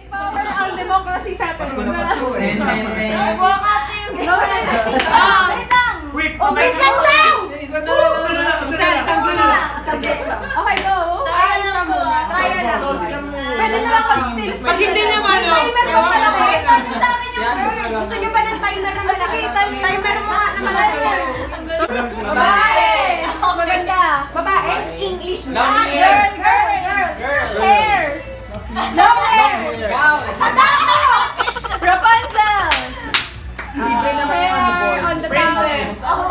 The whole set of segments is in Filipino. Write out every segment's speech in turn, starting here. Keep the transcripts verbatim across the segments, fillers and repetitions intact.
Power ang democracy sa atin. Pasko na Pasko eh. No, ah, wait lang. Wait, wait lang lang. Isa na lang. Isa, isang gula. Okay, go. Trial lang po. Trial lang. Pwede na lang mag-still. Pag hindi niya malo. Timer mo pala ko. Gusto niyo ba ng timer na malaki? Timer mo nga na malaki. Babae. Maganda. Babae? English na. Girl, girl, girl. Hair. No hair. Sa dako. Rapunzel. Libre naman yung ano boy. On the princess.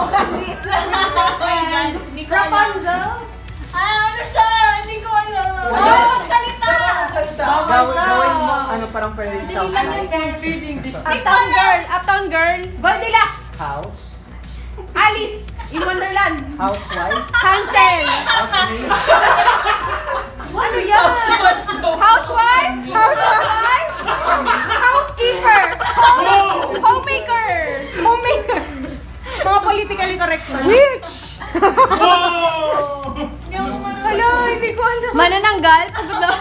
Rapunzel? Ano siya? Hindi ko alam. Oh, magsalita. Gawin gawin mo ano parang pwede sa Uptown girl. Uptown girl. Goldilocks. house. Alice. In Wonderland. Housewife. Hansel. Housemaid. Ano yan? Housewife. Housewife. Housekeeper. Homemaker. Homemaker. Mga politically correct. Witch. Hello, hindi ko alam. Manananggal. Pagod na.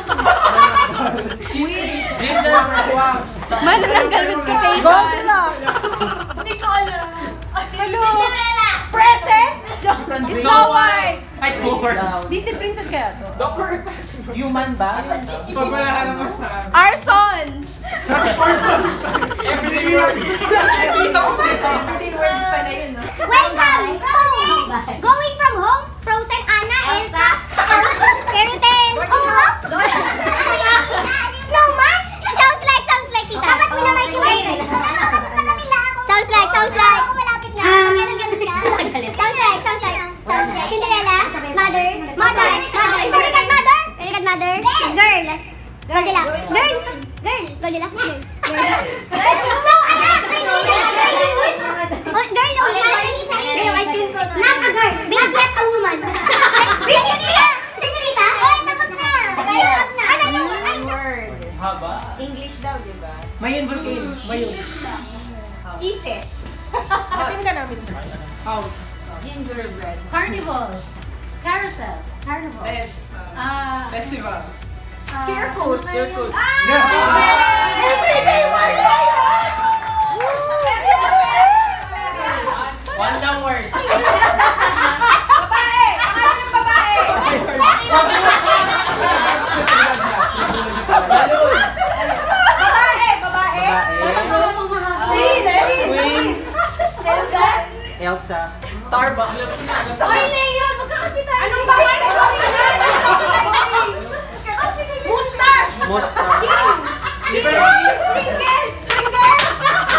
Manananggal with quotation. Goldilocks. Hindi ko alam. Hello. Present. Snow White. Ay, Howard. Disney princess kaya to? Human ba? Pag wala ka naman sa... Arson. Everyday word. Everyday words pala yun, no? Welcome! Going from home, Frozen, Anna, Elsa, Fairy Tail, oh, Snowman? Sounds like, sounds like, tita. Dapat mo na may kiwag. Sounds like, sounds like. Ako malapit lang. Ganun, ganun ka. Sounds like, sounds like. Sounds like. Cinderella, mother, mother, mother, very good mother, very good mother, girl. Goldilocks. Girl. Girl. Goldilocks. Girl. Girl. Snow, anak. Oh, girl, oh, girl. Ice cream ko. Not a girl. Big get a woman. Britney Spears. Senyorita. Oh, tapos na. Mahirap na. Ano yung word? Haba. English daw, di ba? Mayon volcano. Mayon. Kisses. Atin ka namin. House. Gingerbread. Carnival. Carousel. Carnival. Ah. Festival. Circus. Circus. Everyday word na yun! One long word. Babae! Pangalan ng babae! Babae! Babae! Queen! Queen. Elsa? Elsa. Starbucks. Oy, Leo, magkakapitan. Anong babae ng original? Mustache! Mustache. King! Pringles! Pringles!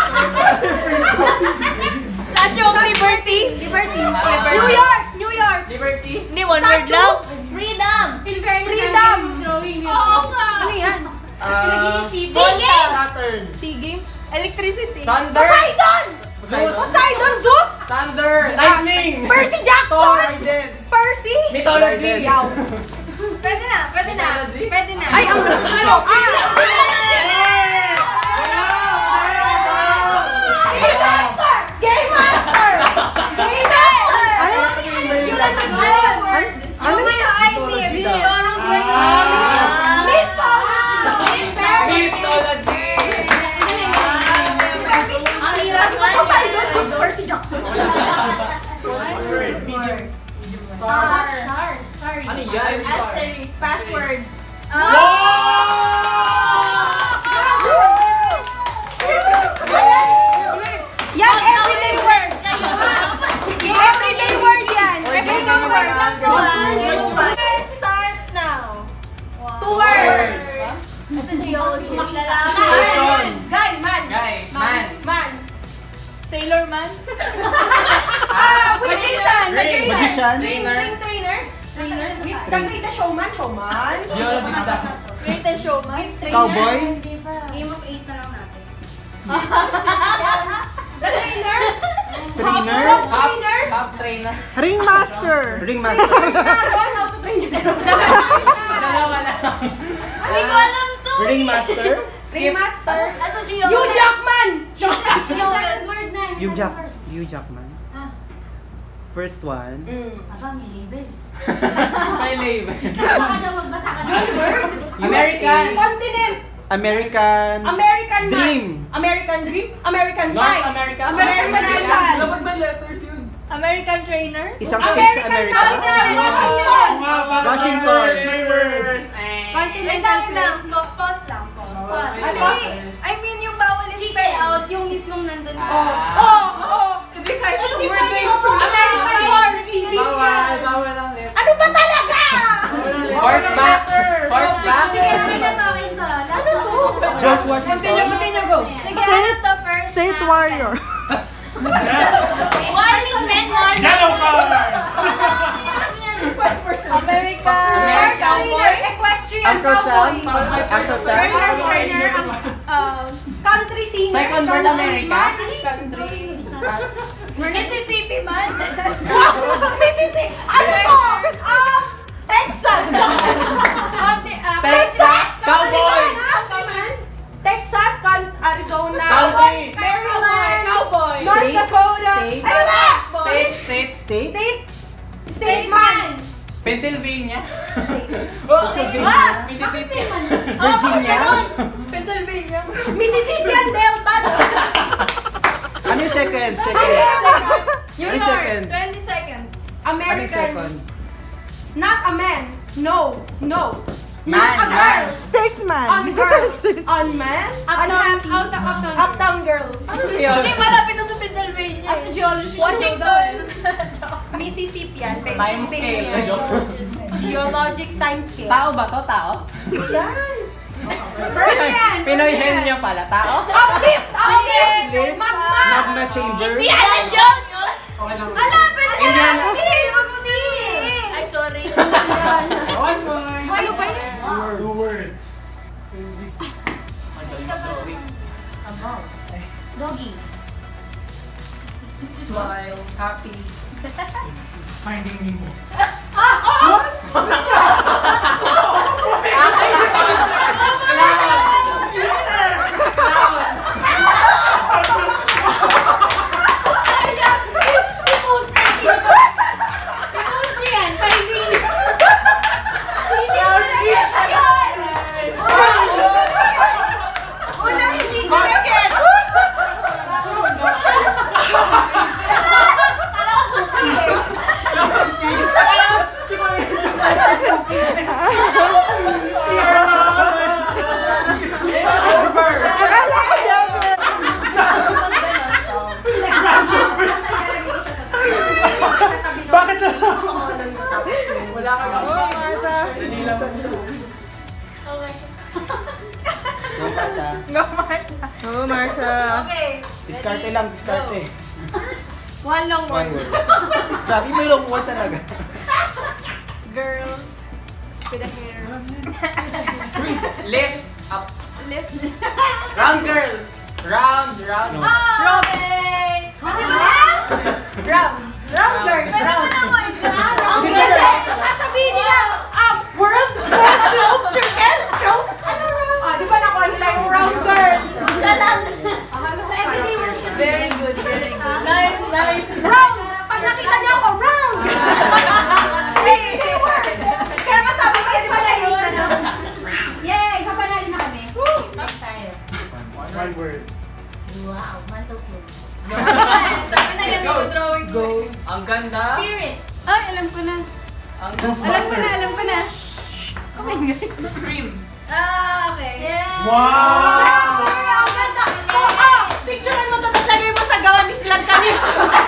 Statue of Liberty. Liberty! New York! New York! Liberty. Hindi, one word Statue. lang. Freedom. Freedom! Oo nga. Ano yan? Uh, Sige. Saturn. Sea game? Electricity. Thunder. Poseidon! Poseidon. Poseidon! Zeus! Thunder. Lightning. Percy Thor. Jackson! Raiden. Percy! Mythology. Yaw! Pwede na, pwede na. Pwede na. Ay, ang ano? Ah! Game Master! Game Master! Game Master! Ano? Yun ang nag-word. Ano ba yung I P? Billionaire word. Mythology. Ang hirap nga. Poseidon! Zeus! Percy Jackson! Ano yan? Asterisk. Password. Yan! Everyday word! Everyday word yan! Everyday word! Starts now. Two words! That's a geology. Person. Guy! Man! Guy. Man. Man! Sailor man. Ah! Wait! Magician. Magician. Magician. Train, train, trainer? Trainer? Nag-create a showman? Showman? Geologist. Great and showman. Cowboy. Game of eight na lang natin. The trainer? Trainer. Half trainer? Half trainer. Ringmaster! Ringmaster. Naroon, how to train your Dalawa na. Hindi ko alam to. Ringmaster. Ringmaster? As a geologist. Hugh Jackman! Yung second word na. Hugh Jack. Hugh Jackman. First one. Aba, may label. May label. Baka daw magbasa ka na. American. Continent! American American Dream. Man. American Dream. American North Pie. America. American Nation. Dapat may letters yun. American trainer. Isang state sa American America. capital. Washington. Washington. Wait lang, wait lang. Pa- Pause lang, pause. Ay, Hindi, pause. I mean yung bawal i-spell out yung mismong nandun sa... Oh, oh. Hindi kahit American Horse. Bawal, bawal lang letter. Ano ba talaga? Horseback. Horseback. Sige, ano na to? Ito. Ano to? George Washington. go. Sige, ano to first? State na- warrior. Warning, men, warning. Yellow card! America. Horse trainer. Equestrian Uncle Sam. cowboy. Uncle Sam. American trainer. Um, Country singer. Second World America. Country. Mississippi man. Mississippi. Ano to? Um, Texas. Konti, ah, Texas. Cowboy. Arizona. Texas. Con- Arizona. Cowboy. Maryland. Cowboy. North State. Dakota. State. Ano ba? State, state. State. State. State man. Pennsylvania. Ah, Mississippi. Virginia. Pennsylvania. Mississippi and Delta. Ano yung second? Second. Yung Ano yung second? twenty seconds. Ano yung American. second? Not a man. No. No. Man, Not a girl. Statesman. On girl. On man. Unhappy. Uptown, uptown. Uptown girl. Yun. malapit na sa Pennsylvania. As a geologist. Washington. Mississippi yan. Time scale. Pennsylvania. Joke. Geologic time scale. Tao ba to? Tao? Yan. Pinoy henyo pala. Tao? Uplift! Uplift! Lift. Magma! Magna Chamber. Indiana Jones! Okay lang. Ala, pwede sa Indiana. Steve! Wag mo tingin! Ay, sorry. One more. Ano ba yan? Two words. Doggy. Smile. Happy. Finding Nemo. Bakit na? Wala ka lang. Dali lang. Oh, Martha. Okay. Diskarte lang, diskarte. One long One word. word. Sabi mo yung word talaga. Girl. With a hair. Lift up. Lift. Round girl. Round, round. No. Oh! Robin! Ano ba? Round. Round girl. Pwede mo Round. na mo exam. Hindi kasi sasabihin nila, um, world, world, globe, circle, joke. Ah, di ba nakuha nila yung round girl? Siya lang. Sa everyday word kasi. Very good, very good. Nice, nice. Round! Pag nakita niyo ako, round! Everyday word! Kaya nga sabi ko, di ba siya yun? Yay! Isa pa na kami. Next tayo. One word. Wow, mantle clothes. Sabi na yan, drawing ko. Ang ganda. Spirit. Ay, alam ko na. Ang ganda. Alam ko na, alam ko na. Scream. Ah, okay. Yeah. Wow! Round girl! Ang ganda! Oo! Picturean mo to, tapos lagay mo sa gawa ni Slan kanina.